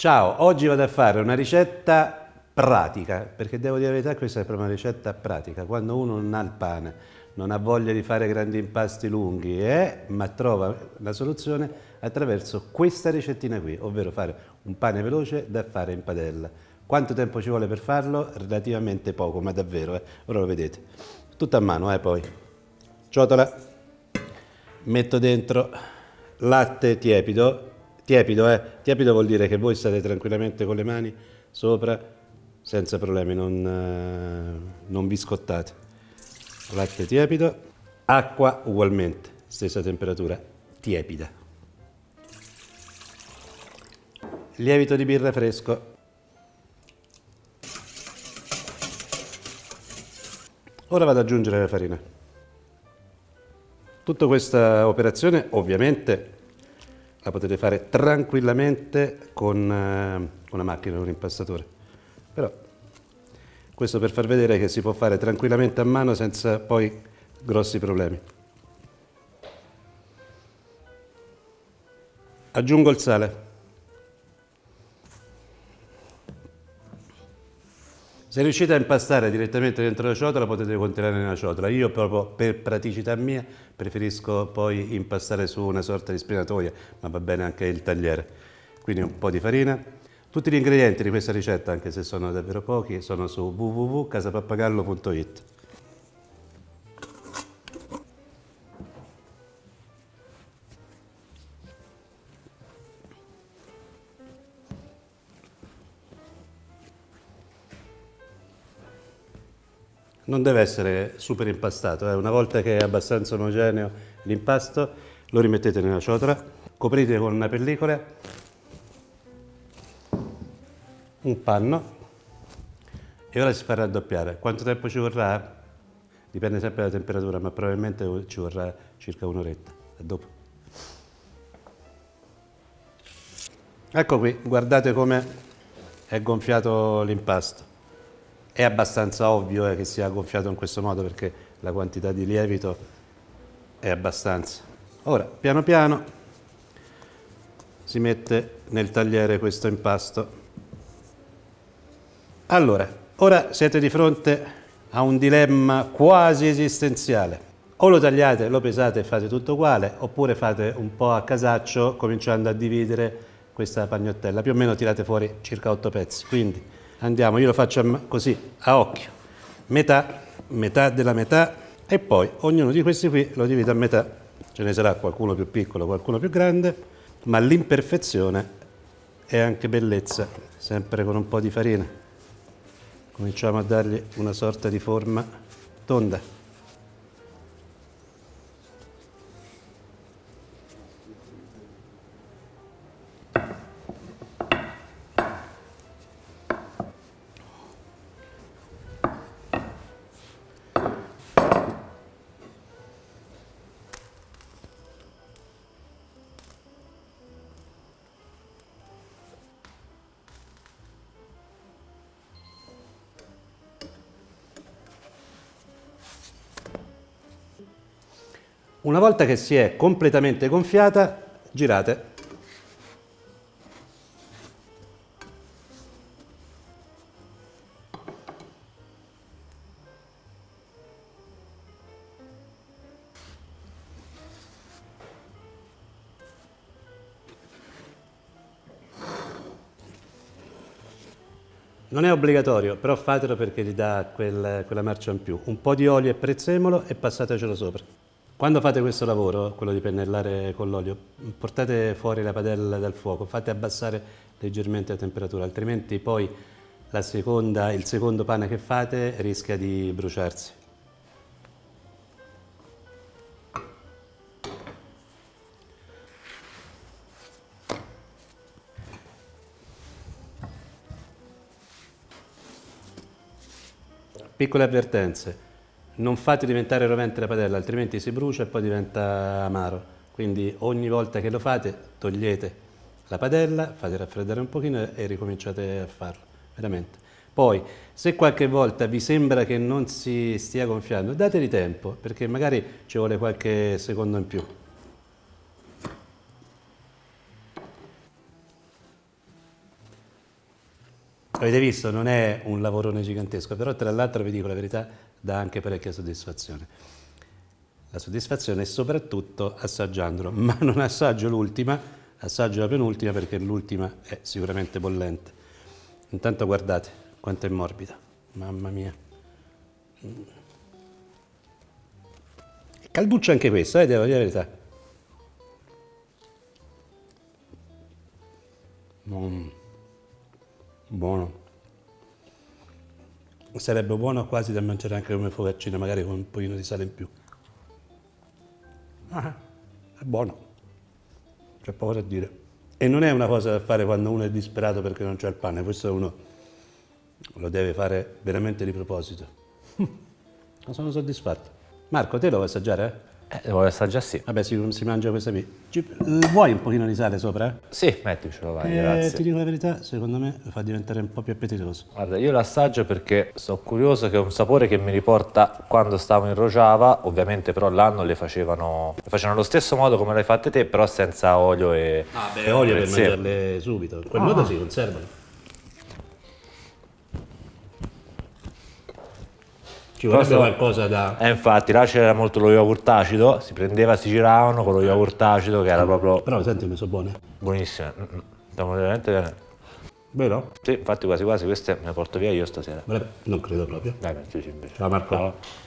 Ciao, oggi vado a fare una ricetta pratica, perché devo dire la verità, questa è proprio una ricetta pratica. Quando uno non ha il pane, non ha voglia di fare grandi impasti lunghi, ma trova la soluzione attraverso questa ricettina qui, ovvero fare un pane veloce da fare in padella. Quanto tempo ci vuole per farlo? Relativamente poco, ma davvero, ora lo vedete. Tutto a mano, poi. Ciotola, metto dentro latte tiepido. Tiepido vuol dire che voi state tranquillamente con le mani sopra, senza problemi, non vi scottate. Latte tiepido, acqua ugualmente, stessa temperatura, tiepida. Lievito di birra fresco. Ora vado ad aggiungere la farina. Tutta questa operazione ovviamente la potete fare tranquillamente con una macchina, un impastatore. Però questo per far vedere che si può fare tranquillamente a mano senza poi grossi problemi. Aggiungo il sale. Se riuscite a impastare direttamente dentro la ciotola potete continuare nella ciotola. Io proprio per praticità mia preferisco poi impastare su una sorta di spinatoia, ma va bene anche il tagliere. Quindi un po' di farina. Tutti gli ingredienti di questa ricetta, anche se sono davvero pochi, sono su www.casapappagallo.it. Non deve essere super impastato, una volta che è abbastanza omogeneo l'impasto lo rimettete nella ciotola, coprite con una pellicola, un panno e ora si fa raddoppiare. Quanto tempo ci vorrà? Dipende sempre dalla temperatura, ma probabilmente ci vorrà circa un'oretta. A dopo. Ecco qui, guardate come è gonfiato l'impasto. È abbastanza ovvio che sia gonfiato in questo modo perché la quantità di lievito è abbastanza. Ora, piano piano, si mette nel tagliere questo impasto. Allora, ora siete di fronte a un dilemma quasi esistenziale. O lo tagliate, lo pesate e fate tutto uguale, oppure fate un po' a casaccio cominciando a dividere questa pagnottella. Più o meno tirate fuori circa 8 pezzi. Quindi andiamo, io lo faccio così, a occhio, metà della metà e poi ognuno di questi qui lo divido a metà. Ce ne sarà qualcuno più piccolo, qualcuno più grande, ma l'imperfezione è anche bellezza, sempre con un po' di farina. Cominciamo a dargli una sorta di forma tonda. Una volta che si è completamente gonfiata, girate. Non è obbligatorio, però fatelo perché gli dà quella marcia in più. Un po' di olio e prezzemolo e passatecelo sopra. Quando fate questo lavoro, quello di pennellare con l'olio, portate fuori la padella dal fuoco, fate abbassare leggermente la temperatura, altrimenti poi il secondo pane che fate rischia di bruciarsi. Piccole avvertenze, non fate diventare rovente la padella, altrimenti si brucia e poi diventa amaro. Quindi ogni volta che lo fate togliete la padella, fate raffreddare un pochino e ricominciate a farlo, veramente. Poi, se qualche volta vi sembra che non si stia gonfiando, datevi tempo, perché magari ci vuole qualche secondo in più. avete visto, non è un lavorone gigantesco, però tra l'altro vi dico la verità, dà anche parecchia soddisfazione. La soddisfazione è soprattutto assaggiandolo, ma non assaggio l'ultima, assaggio la penultima perché l'ultima è sicuramente bollente. Intanto guardate quanto è morbida, mamma mia. Calduccia anche questa, devo dire la verità. Buono. Sarebbe buono quasi da mangiare anche come focaccino, magari con un pochino di sale in più. È buono, c'è poco da dire. E non è una cosa da fare quando uno è disperato perché non c'è il pane, questo uno lo deve fare veramente di proposito. Ma sono soddisfatto. Marco, te lo vuoi assaggiare? Devo assaggiare sì. Vabbè, si mangia questa qui. Vuoi un pochino di sale sopra? Sì, metticelo, vai, grazie. Ti dico la verità, secondo me lo fa diventare un po' più appetitoso. Guarda, io l'assaggio perché sono curioso, che è un sapore che mi riporta quando stavo in Rojava, ovviamente però l'anno le facevano allo stesso modo come l'hai fatte te, però senza olio e... Ah beh, olio per prezzemolo. mangiarle subito. In quel modo si conservano. Ci vorrebbe qualcosa da... Infatti, là c'era molto lo yogurt acido, si prendeva, si giravano con lo yogurt acido che era proprio Però senti, mi sono buone. buonissime. Stiamo veramente bene. Vero? Sì, infatti quasi quasi queste me le porto via io stasera. Vabbè, non credo proprio. Dai, mettici invece. Ciao Marco. Ciao.